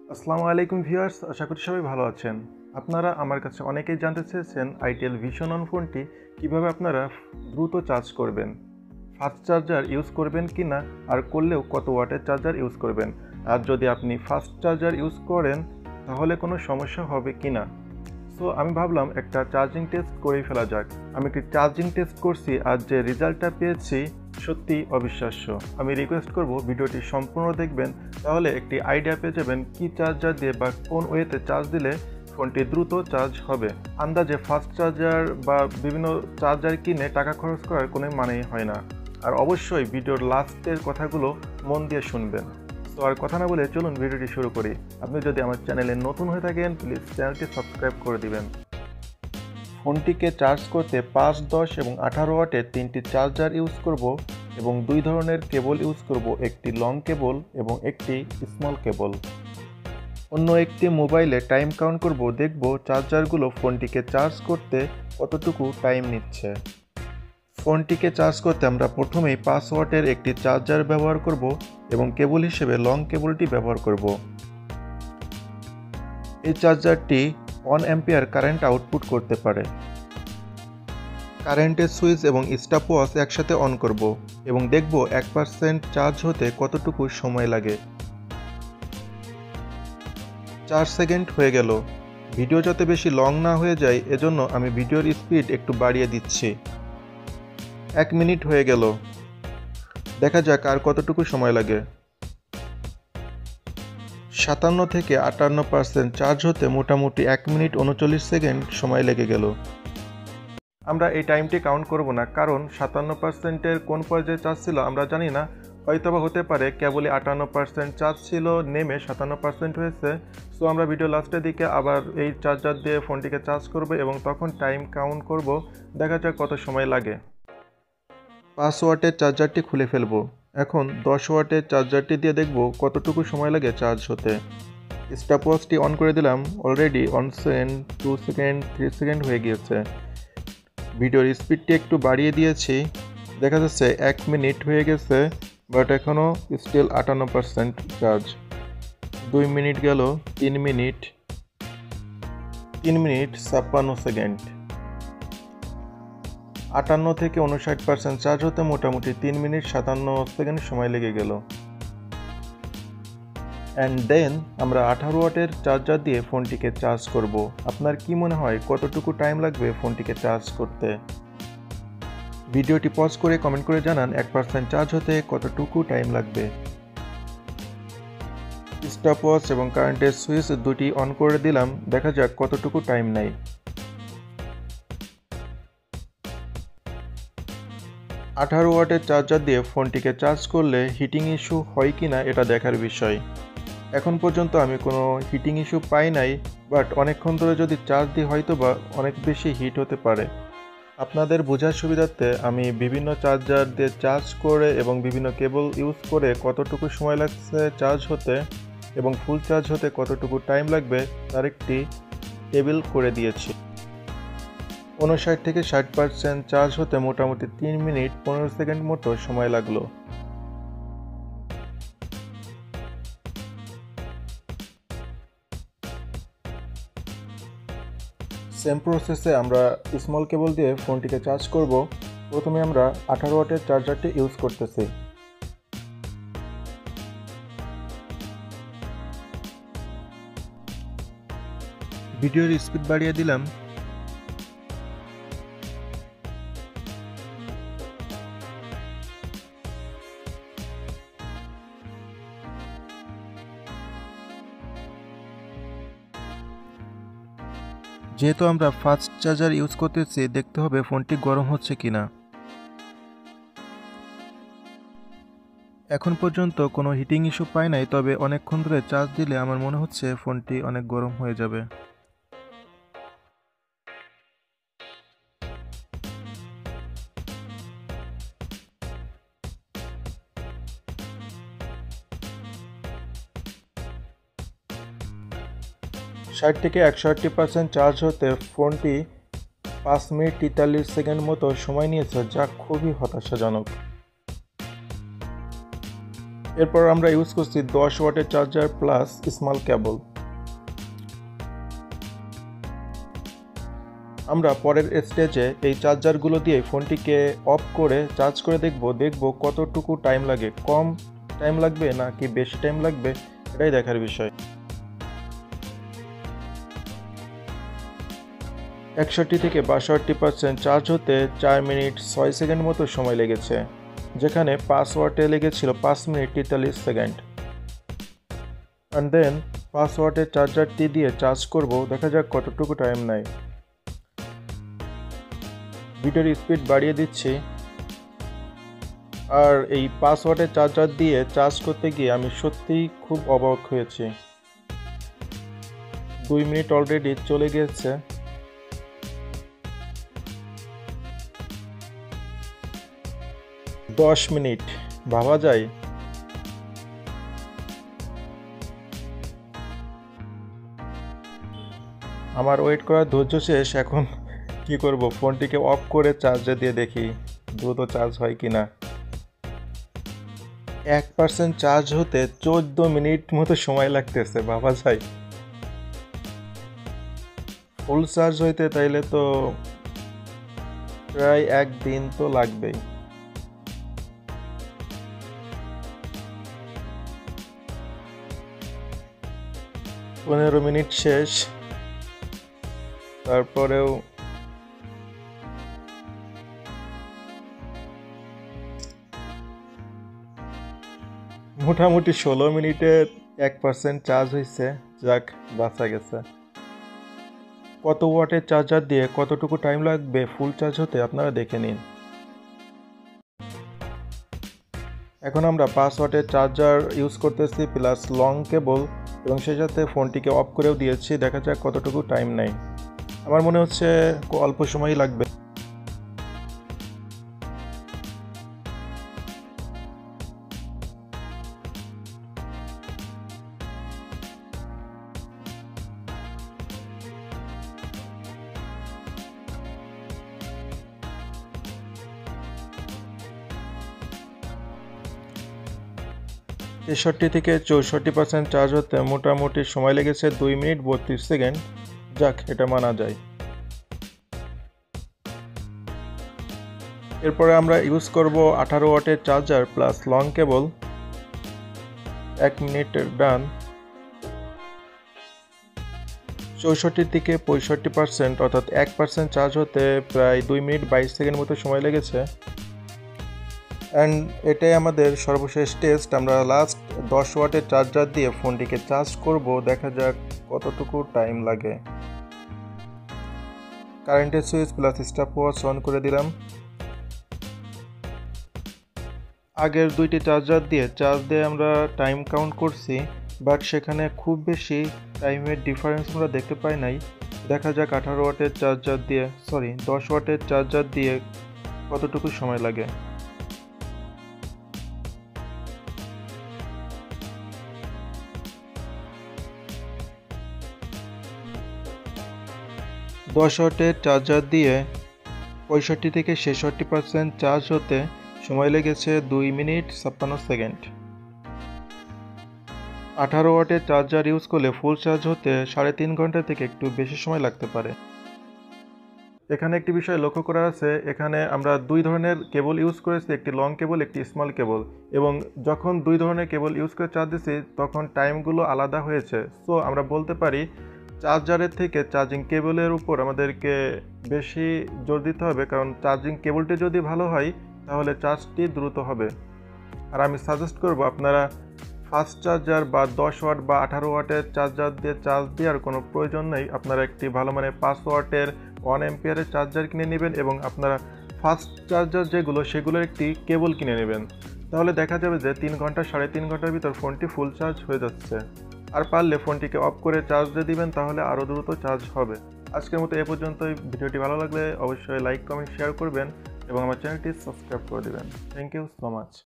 আসসালামু আলাইকুম ভিউয়ার্স, আশা করি সবাই ভালো আছেন। আপনারা আমার কাছে অনেকেই জানতে চেয়েছেন আইটেল ভিশন অন ফোনটি কীভাবে আপনারা দ্রুত চার্জ করবেন, ফাস্ট চার্জার ইউজ করবেন কি না, আর করলেও কত ওয়াটের চার্জার ইউজ করবেন, আর যদি আপনি ফাস্ট চার্জার ইউজ করেন তাহলে কোনো সমস্যা হবে কি না। সো আমি ভাবলাম একটা চার্জিং টেস্ট করেই ফেলা যাক। আমি একটি চার্জিং টেস্ট করছি আর যে রেজাল্টটা পেয়েছি সত্যি অবিশ্বাস্য। আমি রিকোয়েস্ট করব ভিডিওটি সম্পূর্ণ দেখবেন, তাহলে একটি আইডিয়া পেয়ে যাবেন কি চার্জার দিয়ে বা কোন ওয়েতে চার্জ দিলে ফোনটি দ্রুত চার্জ হবে। আন্দাজে ফাস্ট চার্জার বা বিভিন্ন চার্জার কিনে টাকা খরচ করার কোনো মানেই হয় না। আর অবশ্যই ভিডিওর লাস্টের কথাগুলো মন দিয়ে শুনবেন। তো আর কথা না বলে চলুন ভিডিওটি শুরু করি। আপনি যদি আমার চ্যানেলে নতুন হয়ে থাকেন প্লিজ চ্যানেলটি সাবস্ক্রাইব করে দিবেন। ফোনটিকে চার্জ করতে 5, 10 এবং 18 ওয়াটের তিনটি চার্জার ইউজ করব এবং দুই ধরনের কেবল ইউজ করব, একটি লং কেবল এবং একটি স্মল কেবল। অন্য একটি মোবাইলে টাইম কাউন্ট করব, দেখব চার্জারগুলো ফোনটিকে চার্জ করতে কতটুকু টাইম নিচ্ছে। ফোনটিকে চার্জ করতে আমরা প্রথমেই 5 ওয়াটের একটি চার্জার ব্যবহার করব এবং কেবল হিসেবে লং কেবলটি ব্যবহার করব। এই চার্জারটি 1 অ্যাম্পিয়ার কারেন্ট আউটপুট করতে পারে। কারেন্টের সুইচ এবং স্টপওয়াচ একসাথে অন করব এবং দেখব 1% চার্জ হতে কতটুকু সময় লাগে। 4 সেকেন্ড হয়ে গেল। ভিডিও যাতে বেশি লং না হয়ে যায় এজন্য আমি ভিডিওর স্পিড একটু বাড়িয়ে দিচ্ছি। 1 মিনিট হয়ে গেল। দেখা যাক আর কতটুকু সময় লাগে। 57 থেকে 58% চার্জ হতে মোটামুটি 1 মিনিট 39 সেকেন্ড সময় লেগে গেল। আমরা এই টাইমটি কাউন্ট করব না, কারণ 57%-এর কোন পর্যায়ে চার্জ ছিল আমরা জানি না। হয়তোবা হতে পারে কেবলই 58% চার্জ ছিল, নেমে 57% হয়েছে। সো আমরা ভিডিও লাস্টের দিকে আবার এই চার্জার দিয়ে ফোনটিকে চার্জ করব এবং তখন টাইম কাউন্ট করব, দেখা যাক কত সময় লাগে। 5 ওয়াটের চার্জারটি খুলে ফেলব। এখন 10 ওয়াটের চার্জারটি দিয়ে দেখব কতটুকু সময় লাগে চার্জ হতে। স্টপওয়াচটি অন করে দিলাম। অলরেডি 1 সেকেন্ড, 2 সেকেন্ড, 3 সেকেন্ড হয়ে গিয়েছে। ভিডিওর স্পিডটি একটু বাড়িয়ে দিয়েছি। দেখা যাচ্ছে 1 মিনিট হয়ে গেছে, বাট এখনও স্টিল 58% চার্জ। 2 মিনিট গেল, 3 মিনিট, 3 মিনিট 56 সেকেন্ড। 58 থেকে 59% চার্জ হতে মোটামুটি 3 মিনিট 57 সেকেন্ড সময় লেগে গেল। অ্যান্ড দেন আমরা 18 ওয়াটের চার্জার দিয়ে ফোনটিকে চার্জ করব। আপনার কি মনে হয় কতটুকু টাইম লাগবে ফোনটিকে চার্জ করতে? ভিডিওটি পজ করে কমেন্ট করে জানান 1% চার্জ হতে কতটুকু টাইম লাগবে। স্টপওয়াচ এবং কারেন্টের সুইচ দুটি অন করে দিলাম, দেখা যাক কতটুকু টাইম নেয়। 18 ওয়াটের চার্জার দিয়ে ফোনটিকে চার্জ করলে হিটিং ইস্যু হয় কি না এটা দেখার বিষয়। এখন পর্যন্ত আমি কোনো হিটিং ইস্যু পাই নাই, বাট অনেকক্ষণ ধরে যদি চার্জ দিই হয়তো বা অনেক বেশি হিট হতে পারে। আপনাদের বোঝার সুবিধার্থে আমি বিভিন্ন চার্জার দিয়ে চার্জ করে এবং বিভিন্ন কেবল ইউজ করে কতটুকু সময় লাগছে চার্জ হতে এবং ফুল চার্জ হতে কতটুকু টাইম লাগবে তার একটি টেবিল করে দিয়েছি। 59 থেকে 60% চার্জ হতে মোটামুটি 3 মিনিট 15 সেকেন্ড মতো সময় লাগলো। সেম প্রসেসে আমরা স্মল কেবল দিয়ে ফোনটিকে চার্জ করব। প্রথমে আমরা 18 ওয়াটের চার্জারটি ইউজ করতেছি। ভিডিওর স্পিড বাড়িয়ে দিলাম। যেহেতু আমরা ফাস্ট চার্জার ইউজ করতেছি, দেখতে হবে ফোনটি গরম হচ্ছে কিনা। এখন পর্যন্ত কোনো হিটিং ইস্যু পাই নাই, তবে অনেকক্ষণ ধরে চার্জ দিলে আমার মনে হচ্ছে ফোনটি অনেক গরম হয়ে যাবে। ষাট থেকে 180% চার্জ হতে ফোনটি 5 মিনিট 43 সেকেন্ড মতো সময় নিয়েছে, যা খুবই হতাশাজনক। এরপর আমরা ইউজ করছি 10 ওয়াটের চার্জার প্লাস স্মল কেবল। আমরা পরের স্টেজে এই চার্জারগুলো দিয়ে ফোনটিকে অফ করে চার্জ করে দেখব কতটুকু টাইম লাগে, কম টাইম লাগবে নাকি বেশি টাইম লাগবে, এটাই দেখার বিষয়। 61 থেকে 62% চার্জ হতে 4 মিনিট 6 সেকেন্ড মতো সময় লেগেছে, যেখানে 5 ওয়াটে লেগেছিল 5 মিনিট 43 সেকেন্ড। অ্যান্ড দেন 5 ওয়াটের চার্জারটি দিয়ে চার্জ করব, দেখা যাক কতটুকু টাইম নেয়। ভিডিওর স্পিড বাড়িয়ে দিচ্ছি। আর এই 5 ওয়াটের চার্জার দিয়ে চার্জ করতে গিয়ে আমি সত্যিই খুব অবাক হয়েছি। 2 মিনিট অলরেডি চলে গেছে। দশ মিনিট, ভাবা যায়। আমার ওয়েট করার ধৈর্য শেষ। এখন কি করব, ফোনটিকে অফ করে চার্জে দিয়ে দেখি দ্রুত চার্জ হয় কিনা। 1% চার্জ হতে 14 মিনিট মতো সময় লাগতেছে, ভাবা যায়। ফুল চার্জ হইতে তাইলে তো প্রায় 1 দিন তো লাগবেই। পনেরো মিনিট শেষ, তারপরেও মোটামুটি 16 মিনিটে 1% চার্জ হয়েছে। যাক, বাঁচা গেছে। কত ওয়াটের চার্জার দিয়ে কতটুকু টাইম লাগবে ফুল চার্জ হতে আপনারা দেখে নিন। এখন আমরা 5 ওয়াটের চার্জার ইউজ করতেছি প্লাস লং কেবল, এবং সেই সাথে ফোনটিকে অফ করেও দিয়েছি। দেখা যাক কতটুকু টাইম নেয়। আমার মনে হচ্ছে অল্প সময়ই লাগবে। ছেষট্টি থেকে 64% চার্জ হতে মোটামুটি সময় লেগেছে 2 মিনিট 32 সেকেন্ড। যাক, এটা মানা যায়। এরপরে আমরা ইউজ করব 18 ওয়াটের চার্জার প্লাস লং কেবল। 1 মিনিটের ডান। 64 থেকে 65% অর্থাৎ 1% চার্জ হতে প্রায় 2 মিনিট 22 সেকেন্ড মতো সময় লেগেছে। অ্যান্ড এটাই আমাদের সর্বশেষ টেস্ট। আমরা লাস্ট 10 ওয়াটের চার্জার দিয়ে ফোনটিকে চার্জ করব, দেখা যাক কতটুকু টাইম লাগে। কারেন্টের switch plus stopwatch on করে দিলাম। আগের 2টি চার্জার দিয়ে চার্জ দিয়ে আমরা টাইম কাউন্ট করছি, বাট সেখানে খুব বেশি টাইমের ডিফারেন্স আমরা দেখতে পাই নাই। দেখা যাক 18 ওয়াটের চার্জার দিয়ে 10 ওয়াটের চার্জার দিয়ে কতটুকু সময় লাগে। 10 ওয়াটের চার্জার দিয়ে 65 থেকে 66% চার্জ হতে সময় লেগেছে 2 মিনিট 56 সেকেন্ড। 18 ওয়াটের চার্জার ইউজ করলে ফুল চার্জ হতে 3.5 ঘন্টা থেকে একটু বেশি সময় লাগতে পারে। এখানে একটি বিষয় লক্ষ্য করা আছে, এখানে আমরা 2 ধরনের কেবল ইউজ করেছি, একটি লং কেবল একটি স্মল কেবল, এবং যখন 2 ধরনের কেবল ইউজ করে চার্জ দিচ্ছি তখন টাইমগুলো আলাদা হয়েছে। সো আমরা বলতে পারি চার্জারের থেকে চার্জিং কেবলের উপর আমাদেরকে বেশি জোর দিতে হবে, কারণ চার্জিং কেবলটি যদি ভালো হয় তাহলে চার্জটি দ্রুত হবে। আর আমি সাজেস্ট করব আপনারা ফাস্ট চার্জার বা 10 ওয়াট বা 18 ওয়াটের চার্জার দিয়ে চার্জ দেওয়ার কোনো প্রয়োজন নেই। আপনারা একটি ভালো মানের 5 ওয়াটের 1 অ্যাম্পিয়ারের চার্জার কিনে নেবেন এবং আপনারা ফাস্ট চার্জার যেগুলো সেগুলোর একটি কেবল কিনে নেবেন। তাহলে দেখা যাবে যে 3 ঘন্টা 3.5 ঘন্টার ভিতর ফোনটি ফুল চার্জ হয়ে যাচ্ছে। আর পারলে ফোনটিকে অফ করে চার্জ দিয়ে দিবেন, তাহলে আরও দ্রুত চার্জ হবে। আজকের মতো এ পর্যন্তই। ভিডিওটি ভালো লাগলে অবশ্যই লাইক কমেন্ট শেয়ার করবেন এবং আমার চ্যানেলটি সাবস্ক্রাইব করে দেবেন। Thank you so much.